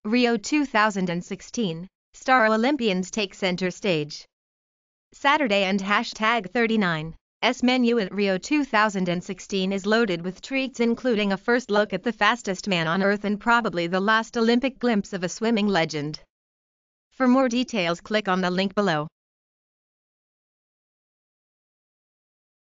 Rio 2016, star Olympians take center stage. Saturday and #39's menu at Rio 2016 is loaded with treats, including a first look at the fastest man on Earth and probably the last Olympic glimpse of a swimming legend. For more details, click on the link below.